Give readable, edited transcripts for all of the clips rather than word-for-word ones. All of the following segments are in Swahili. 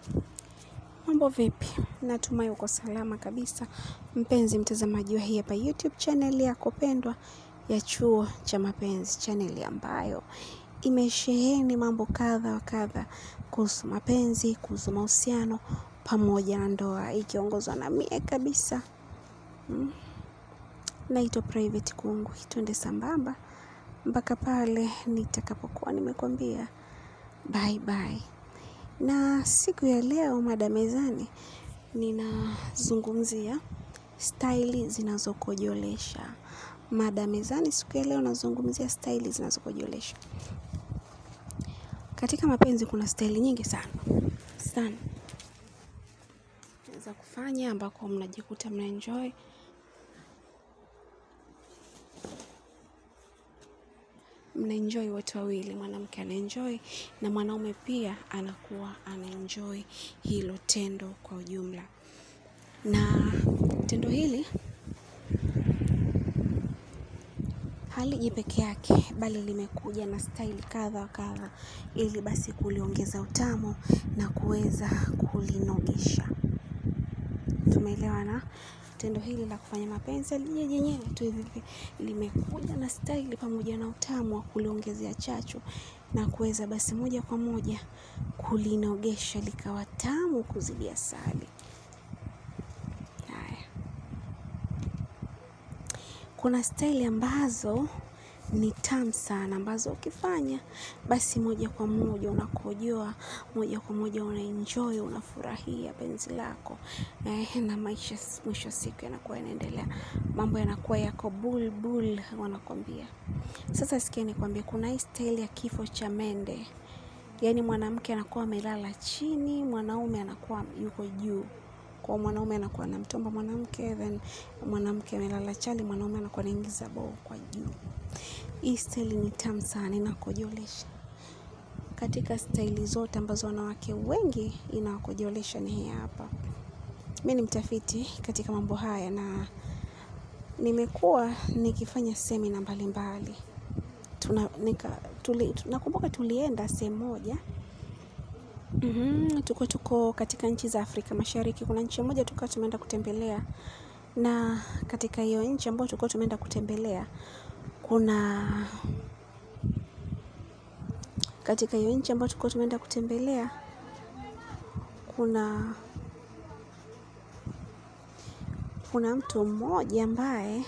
Mambo vipi? Natumai uko salama kabisa. Mpenzi mtazamaji wa hii hapa YouTube channel yako pendwa ya Chuo cha Mapenzi, channel ambayo imesheheni mambo kadha wa kadha kuhusu mapenzi, kuhusu mahusiano pamoja na ndoa, ikiongozwa na mie kabisa. Naitwa Private Kungu. Twende sambamba mpaka pale nitakapokuwa nimekwambia bye bye. Na siku ya leo mada mezani ninazungumzia staili zinazokojolesha. Mada mezani siku ya leo nazungumzia staili zinazokojolesha. Katika mapenzi kuna staili nyingi sana za kufanya ambako mnajikuta mnaenjoy. Mnaenjoy wote wawili, mwanamke anaenjoy na mwanaume pia anakuwa anaenjoy hilo tendo kwa ujumla. Na tendo hili haliji peke yake, bali limekuja na staili kadha wa kadha ili basi kuliongeza utamu na kuweza kulinogesha. Tumeelewana? Tendo hili la kufanya mapenzi lenyewe tu hivi limekuja na staili pamoja na utamu wa kuliongezea chachu na kuweza basi moja kwa moja kulinogesha likawa tamu kuzidi asali. Haya. Kuna staili ambazo ni tamu sana, ambazo ukifanya basi moja kwa moja unakojoa, moja kwa moja unaenjoy, unafurahia penzi lako. Na maisha mwisho siku yanakuwa yanaendelea, mambo yanakuwa yako bulbul wanakwambia. Sasa sikia nikwambie, kuna hii staili ya kifo cha mende. Yaani mwanamke anakuwa amelala chini, mwanaume anakuwa yuko juu. Kwa mwanaume anakuwa anamtomba mwanamke, then mwanamke amelala chali, mwanaume anakuwa anaingiza boo kwa juu. Hii staili ni tamu sana, inakojolesha. Katika staili zote ambazo wanawake wengi inakojolesha ni hii hapa. Mimi ni mtafiti katika mambo haya na nimekuwa nikifanya semina mbalimbali. Nakumbuka tulienda sehemu moja. Tuko katika nchi za Afrika Mashariki. Kuna nchi moja tulikuwa tumeenda kutembelea, na katika hiyo nchi ambayo tulikuwa tumeenda kutembelea kuna mtu mmoja ambaye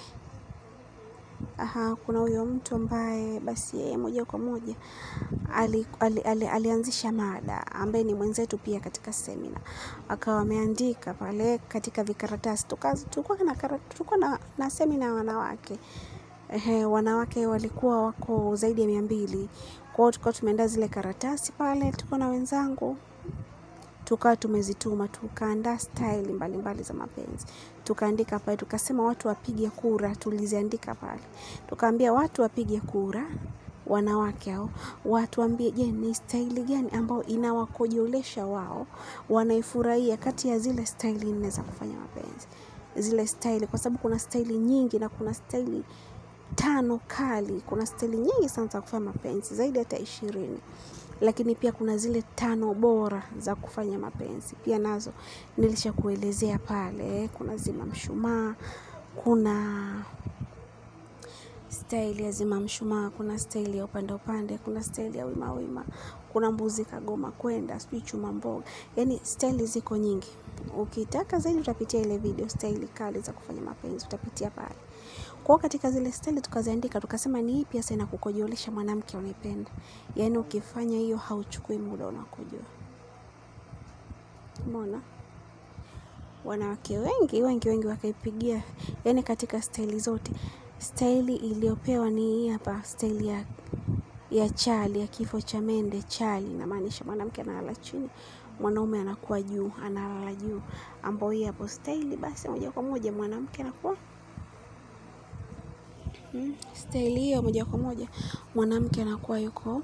kuna huyo mtu ambaye basi yeye moja kwa moja alianzisha mada, ambaye ni mwenzetu pia katika semina. Akawa ameandika pale katika vikaratasi. Tulikuwa na semina ya wanawake. Wanawake walikuwa wako zaidi ya 200. Kwa hiyo tulikuwa tumeandaa zile karatasi pale, tuko na wenzangu. Tukawa tumezituma, tukaandaa staili mbalimbali za mapenzi. Tukaandika pale, tukasema watu wapige kura, tuliziandika pale. Tukaambia watu wapige kura, wanawake hao, watu ambie je, ni staili gani ambao inawakojolesha wao, wanaifurahia kati ya zile staili 4 za kufanya mapenzi. Zile staili, kwa sababu kuna staili nyingi na kuna staili 5 kali, kuna staili nyingi sana za kufanya mapenzi, zaidi hata 20. Lakini pia kuna zile 5 bora za kufanya mapenzi. Pia nazo nilishakuelezea pale. Kuna zima mshumaa, kuna staili ya zima mshumaa, kuna staili ya upande, kuna staili ya wima, kuna mbuzi kagoma kwenda, sijui chuma mboga. Yaani staili ziko nyingi. Ukitaka zaidi utapitia ile video staili kali za kufanya mapenzi, utapitia pale. Kwa katika zile staili tukaziandika, tukasema ni ipi hasa inakukojolesha mwanamke unaipenda. Yaani ukifanya hiyo hauchukui muda unakojoa. Umeona? Wanawake wengi wakaipigia. Yaani katika staili zote, staili iliyopewa ni hii hapa, staili ya chali, ya kifo cha mende. Chali inamaanisha mwanamke analala chini, mwanaume anakuwa juu, analala juu. Ambao hii hapo staili basi moja kwa moja mwanamke anakuwa staili hiyo moja kwa moja mwanamke anakuwa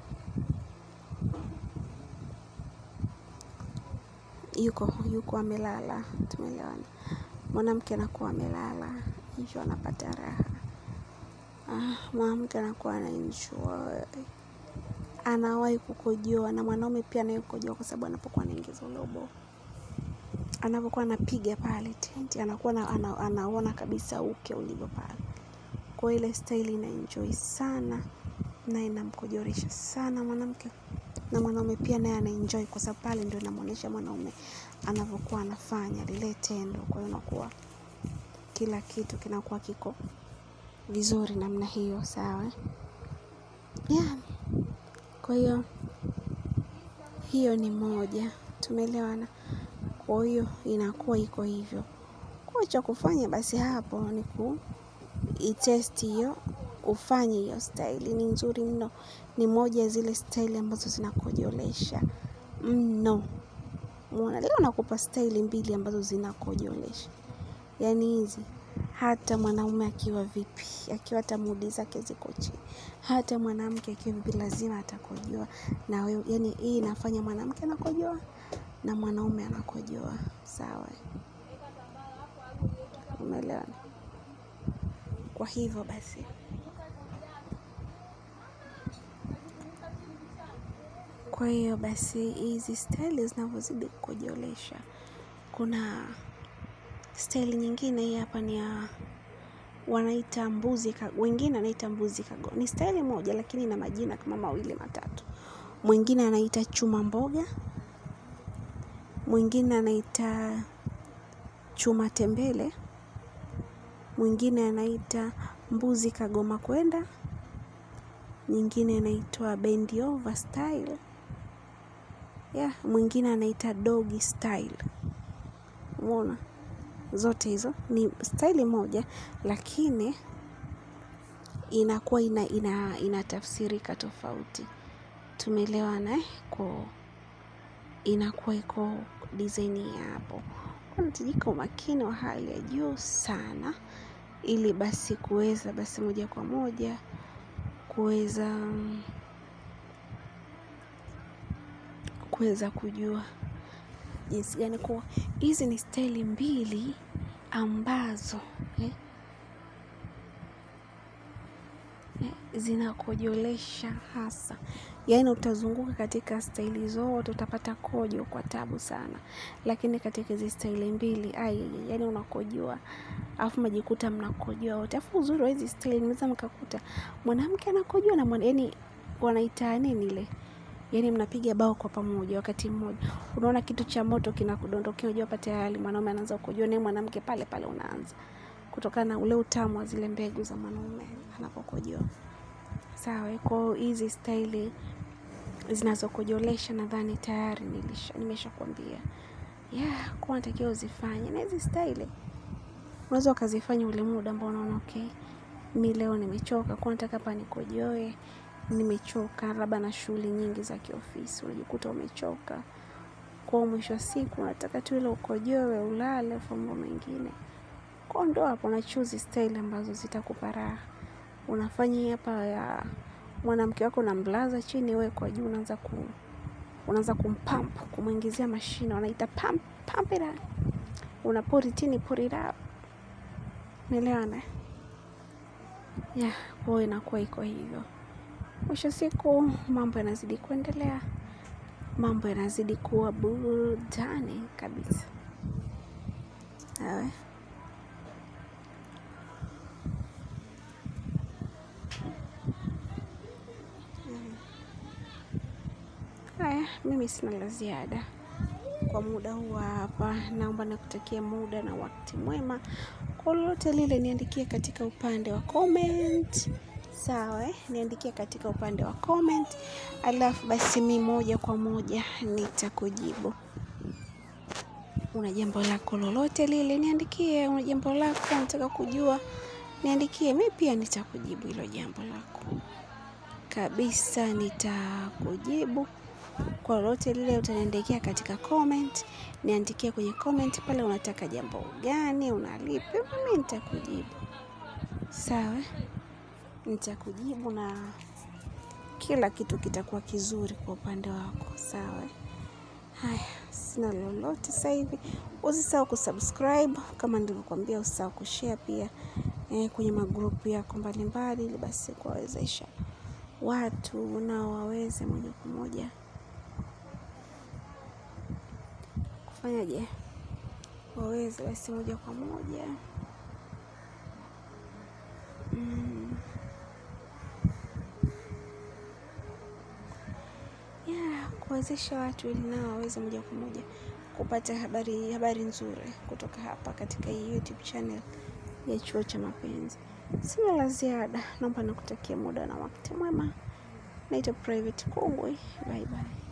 yuko amelala. Tumeelewana? Mwanamke anakuwa amelala, hicho anapata raha. Mwanamke anakuwa anaenjoy. anawahi kukojoa, na mwanaume pia anayekojoa, kwa sababu anapokuwa anaingiza ule ubao, anapokuwa anapiga pale tenti, anakuwa anaona kabisa uke ulivyo pale. Kwa ile style ina enjoy sana na inamkojoresha sana mwanamke, na mwanaume pia naye ana enjoy, kwa sababu pale ndio inamuonesha mwanaume anavyokuwa anafanya lile tendo. Kwa hiyo inakuwa kila kitu kinakuwa kiko vizuri namna hiyo, sawa? Yeah. Kwa hiyo ni moja, tumeelewana. Kwa hiyo inakuwa iko hivyo. Kwa cha kufanya basi hapo ni itest hiyo, ufanye hiyo style. Ni nzuri mno, ni moja zile style ambazo zinakojolesha mno. Muona leo nakupa style 2 ambazo zinakojolesha. Yaani hizi hata mwanaume akiwa vipi, akiwa hata mudi zake ziko chini, hata mwanamke akiwa vipi lazima atakojoa na wewe. Yaani hii inafanya mwanamke anakojoa na mwanaume anakojoa, sawa? Umeelewa? Kwa hivyo basi hizi style zinavyozidi kukojolesha, kuna style nyingine hii hapa ni ya wanaita mbuzi, wengine anaita mbuzi kago. Ni style moja lakini ina majina kama 2 matatu. Mwingine anaita chuma mboga, mwingine anaita chuma tembele, mwingine anaita mbuzi kagoma kwenda, nyingine anaitwa bend over style. Mwingine anaita doggy style. Umeona? Zote hizo ni style moja lakini inakuwa inatafsirika tofauti. Tumeelewana kwa inakuwa iko design hapo. Unahitajika umakini wa hali ya juu sana ili basi kuweza basi moja kwa moja kuweza kujua jinsi gani. Kwa hizi ni style 2 ambazo zinakojolesha hasa. Yaani utazunguka katika style zote utapata kojo kwa tabu sana, lakini katika hizi style 2 yaani unakojoa afu majikuta mnakojoa wote. Afu uzuri wa hizi style mnaweza mkakuta mwanamke anakojoa na yaani wanaita nini ile, yaani mnapiga bao kwa pamoja wakati mmoja. Unaona kitu cha moto kinakudondokea, unajua pata hali mwanaume anaanza kukojoa na mwanamke pale unaanza, kutokana na ule utamu wa zile mbegu za mwanaume anapokojoa, sawa? Kwa hizi style zinazokojolesha nadhani tayari nimeshakwambia. Kwa natakiwa uzifanye. Na hizi style unaweza ukazifanya ule muda ambao unaona okay, mimi leo nimechoka, kwa nataka hapa nikojoe, nimechoka labda na shughuli nyingi za kiofisi, unajikuta umechoka. Kwa mwisho siku unataka tu ile ukojoe ulale mambo mengine. Kwa ndo hapo na choose style ambazo zitakupa raha. Unafanya hapa ya mwanamke wako na mblaza chini, wewe kwa juu unaanza kumpump, kumuingizia mashine wanaita pump it up. Unapori tini pour it up. Umeelewana? Kwa inakuwa iko hivyo. Mwisho siku mambo yanazidi kuendelea, mambo yanazidi kuwa burudani kabisa. Mimi sina la ziada kwa muda huu hapa. Naomba nikutakie muda na wakati mwema. Kwa lolote lile niandikie katika upande wa comment, sawa? Niandikie katika upande wa comment, alafu basi mimi moja kwa moja nitakujibu. Una jambo lako lolote lile niandikie, una jambo lako unataka kujua niandikie, mimi pia nitakujibu hilo jambo lako kabisa, nitakujibu. Kwa lolote lile utaniandikia katika comment, niandikie kwenye comment pale unataka jambo gani, unalipi, mimi nitakujibu, sawa? Nitakujibu na kila kitu kitakuwa kizuri kwa upande wako, sawa? Sina lolote sasa hivi. Usisahau kusubscribe kama nilivyokuambia, usisahau kushare pia kwenye magrupu yako mbalimbali ili basi kuwawezesha watu nao waweze moja kwa moja kufanyaje, waweze basi moja kwa moja kuwezesha watu ili nao waweze moja kwa moja kupata habari nzuri kutoka hapa katika hii YouTube channel ya Chuo cha Mapenzi. Sina la ziada, naomba nikutakia muda na wakati mwema. Naitwa Private Kungwi. Bye bye.